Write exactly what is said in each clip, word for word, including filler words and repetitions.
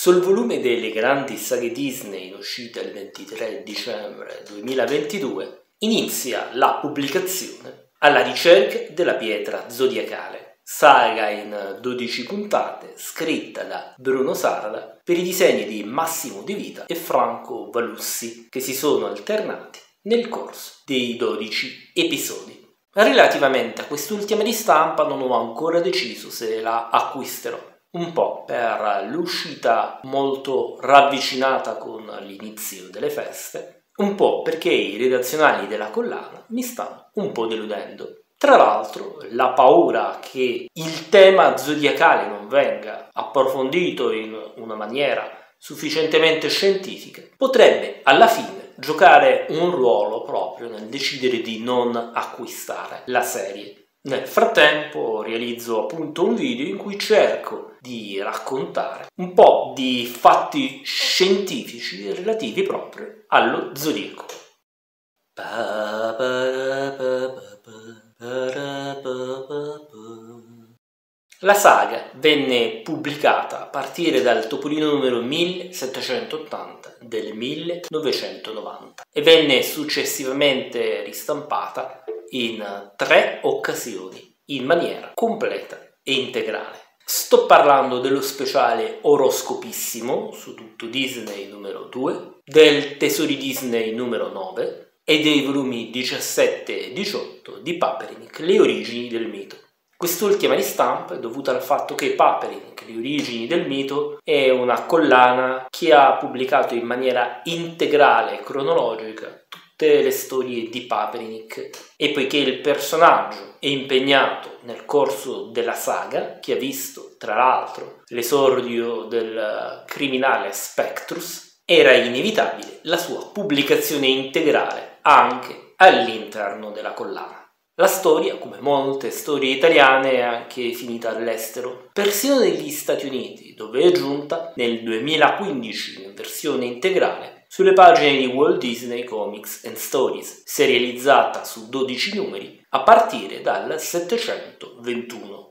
Sul volume delle grandi saghe Disney in uscita il ventitré dicembre duemilaventidue inizia la pubblicazione Alla ricerca della pietra zodiacale, saga in dodici puntate scritta da Bruno Sarda per i disegni di Massimo De Vita e Franco Valussi, che si sono alternati nel corso dei dodici episodi. Relativamente a quest'ultima ristampa non ho ancora deciso se la acquisterò, un po' per l'uscita molto ravvicinata con l'inizio delle feste, un po' perché i redazionali della collana mi stanno un po' deludendo. Tra l'altro, la paura che il tema zodiacale non venga approfondito in una maniera sufficientemente scientifica potrebbe alla fine giocare un ruolo proprio nel decidere di non acquistare la serie. Nel frattempo realizzo appunto un video in cui cerco di raccontare un po' di fatti scientifici relativi proprio allo zodiaco. La saga venne pubblicata a partire dal Topolino numero millesettecentottanta del millenovecentonovanta e venne successivamente ristampata in tre occasioni in maniera completa e integrale. Sto parlando dello speciale Oroscopissimo su Tutto Disney numero due, del Tesori Disney numero nove e dei volumi diciassette e diciotto di Paperinik, Le origini del mito. Quest'ultima ristampa è dovuta al fatto che Paperinik, Le origini del mito, è una collana che ha pubblicato in maniera integrale e cronologica tutte le storie di Paperinik, e poiché il personaggio è impegnato nel corso della saga, che ha visto tra l'altro l'esordio del criminale Spectrus, era inevitabile la sua pubblicazione integrale anche all'interno della collana. La storia, come molte storie italiane, è anche finita all'estero, persino negli Stati Uniti, dove è giunta nel duemilaquindici in versione integrale sulle pagine di Walt Disney Comics and Stories, serializzata su dodici numeri a partire dal settecentoventuno.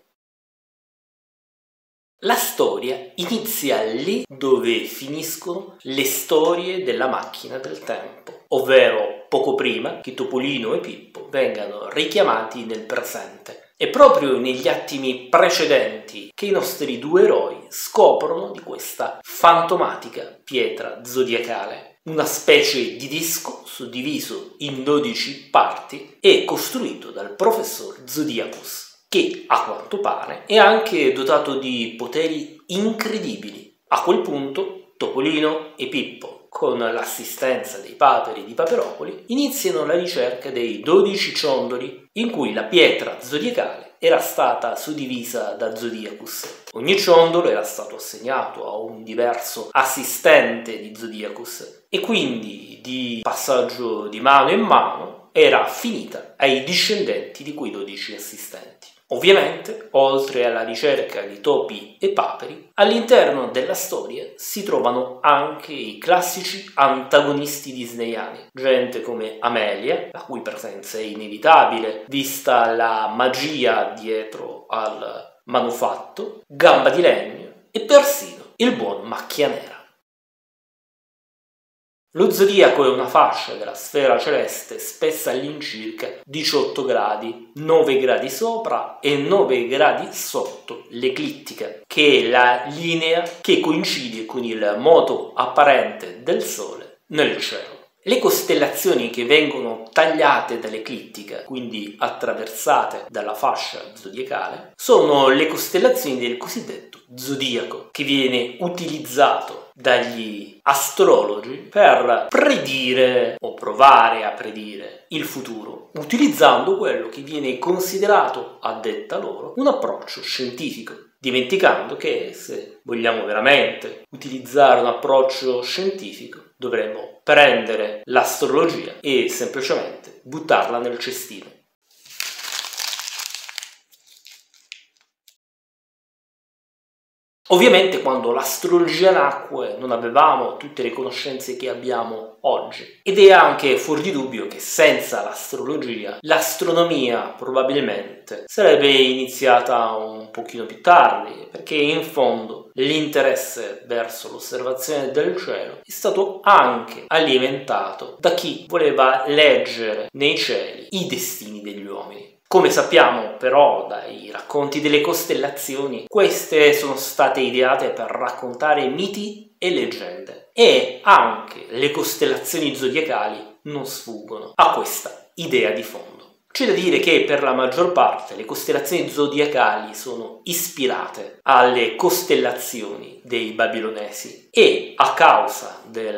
La storia inizia lì dove finiscono le storie della macchina del tempo, ovvero poco prima che Topolino e Pippo vengano richiamati nel presente. È proprio negli attimi precedenti che i nostri due eroi scoprono di questa fantomatica pietra zodiacale, una specie di disco suddiviso in dodici parti e costruito dal professor Zodiacus, che a quanto pare è anche dotato di poteri incredibili. A quel punto Topolino e Pippo, con l'assistenza dei paperi di Paperopoli, iniziano la ricerca dei dodici ciondoli in cui la pietra zodiacale era stata suddivisa da Zodiacus. Ogni ciondolo era stato assegnato a un diverso assistente di Zodiacus e quindi di passaggio di mano in mano era finita ai discendenti di quei dodici assistenti. Ovviamente, oltre alla ricerca di topi e paperi, all'interno della storia si trovano anche i classici antagonisti disneyani, gente come Amelia, la cui presenza è inevitabile vista la magia dietro al manufatto, Gamba di Legno e persino il buon Macchia Nera. Lo zodiaco è una fascia della sfera celeste spessa all'incirca diciotto gradi, nove gradi sopra e nove gradi sotto l'eclittica, che è la linea che coincide con il moto apparente del Sole nel cielo. Le costellazioni che vengono tagliate dall'eclittica, quindi attraversate dalla fascia zodiacale, sono le costellazioni del cosiddetto zodiaco, che viene utilizzato dagli astrologi per predire o provare a predire il futuro, utilizzando quello che viene considerato, a detta loro, un approccio scientifico, dimenticando che se vogliamo veramente utilizzare un approccio scientifico dovremmo prendere l'astrologia e semplicemente buttarla nel cestino. Ovviamente quando l'astrologia nacque non avevamo tutte le conoscenze che abbiamo oggi, ed è anche fuori di dubbio che senza l'astrologia l'astronomia probabilmente sarebbe iniziata un pochino più tardi, perché in fondo l'interesse verso l'osservazione del cielo è stato anche alimentato da chi voleva leggere nei cieli i destini degli uomini. Come sappiamo però dai racconti delle costellazioni, queste sono state ideate per raccontare miti e leggende, e anche le costellazioni zodiacali non sfuggono a questa idea di fondo. C'è da dire che per la maggior parte le costellazioni zodiacali sono ispirate alle costellazioni dei babilonesi e a causa del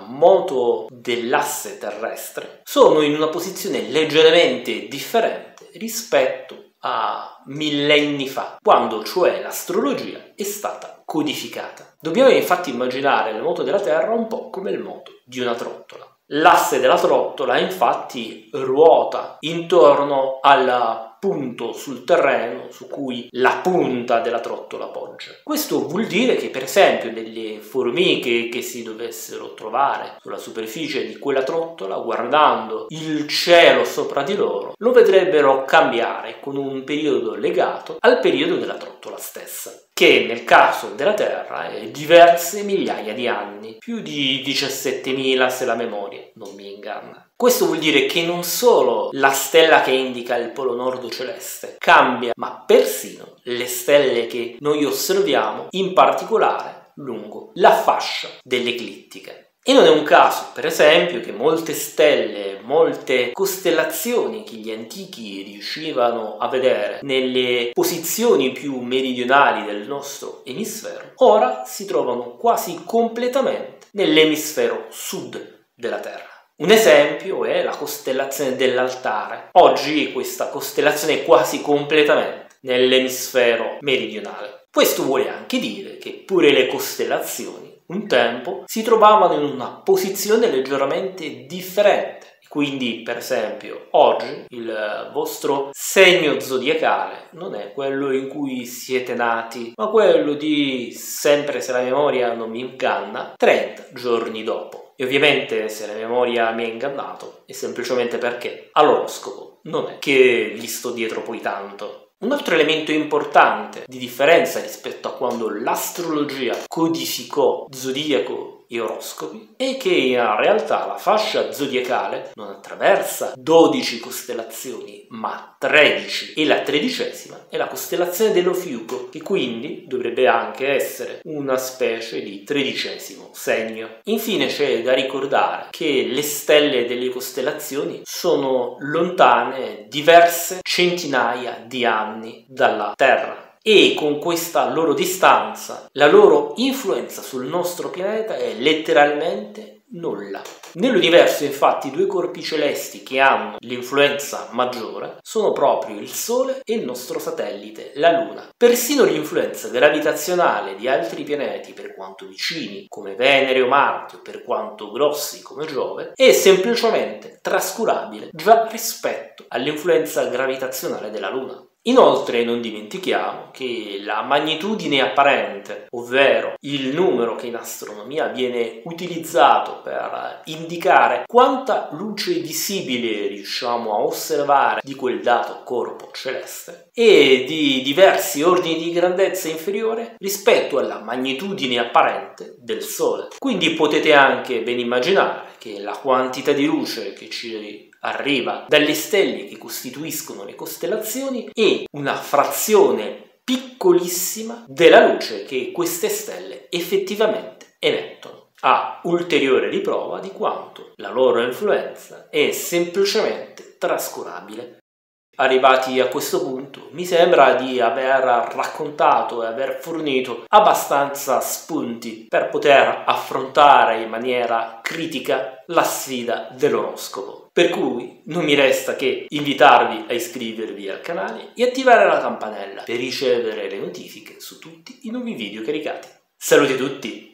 moto dell'asse terrestre sono in una posizione leggermente differente rispetto a millenni fa, quando cioè l'astrologia è stata codificata. Dobbiamo infatti immaginare il moto della Terra un po' come il moto di una trottola. L'asse della trottola infatti ruota intorno al punto sul terreno su cui la punta della trottola poggia. Questo vuol dire che per esempio delle formiche che si dovessero trovare sulla superficie di quella trottola, guardando il cielo sopra di loro, lo vedrebbero cambiare con un periodo legato al periodo della trottola stessa, che nel caso della Terra è diverse migliaia di anni, più di diciassettemila se la memoria non mi inganna. Questo vuol dire che non solo la stella che indica il polo nord celeste cambia, ma persino le stelle che noi osserviamo, in particolare lungo la fascia dell'eclittica. E non è un caso, per esempio, che molte stelle, molte costellazioni che gli antichi riuscivano a vedere nelle posizioni più meridionali del nostro emisfero, ora si trovano quasi completamente nell'emisfero sud della Terra. Un esempio è la costellazione dell'Altare. Oggi questa costellazione è quasi completamente nell'emisfero meridionale. Questo vuole anche dire che pure le costellazioni un tempo si trovavano in una posizione leggermente differente. Quindi, per esempio, oggi il vostro segno zodiacale non è quello in cui siete nati, ma quello di, sempre se la memoria non mi inganna, trenta giorni dopo. E ovviamente se la memoria mi ha ingannato è semplicemente perché all'oroscopo non è che gli sto dietro poi tanto. Un altro elemento importante di differenza rispetto a quando l'astrologia codificò zodiaco e oroscopi è che in realtà la fascia zodiacale non attraversa dodici costellazioni ma tredici, e la tredicesima è la costellazione dello Fiuco, che quindi dovrebbe anche essere una specie di tredicesimo segno. Infine c'è da ricordare che le stelle delle costellazioni sono lontane diverse centinaia di anni dalla Terra, e con questa loro distanza la loro influenza sul nostro pianeta è letteralmente nulla. Nell'universo infatti i due corpi celesti che hanno l'influenza maggiore sono proprio il Sole e il nostro satellite, la Luna. Persino l'influenza gravitazionale di altri pianeti, per quanto vicini come Venere o Marte, o per quanto grossi come Giove, è semplicemente trascurabile già rispetto all'influenza gravitazionale della Luna. Inoltre non dimentichiamo che la magnitudine apparente, ovvero il numero che in astronomia viene utilizzato per indicare quanta luce visibile riusciamo a osservare di quel dato corpo celeste, è di diversi ordini di grandezza inferiore rispetto alla magnitudine apparente del Sole. Quindi potete anche ben immaginare che la quantità di luce che ci arriva dalle stelle che costituiscono le costellazioni è una frazione piccolissima della luce che queste stelle effettivamente emettono, a ulteriore riprova di quanto la loro influenza è semplicemente trascurabile. Arrivati a questo punto, mi sembra di aver raccontato e aver fornito abbastanza spunti per poter affrontare in maniera critica la sfida dell'oroscopo. Per cui non mi resta che invitarvi a iscrivervi al canale e attivare la campanella per ricevere le notifiche su tutti i nuovi video caricati. Saluti a tutti!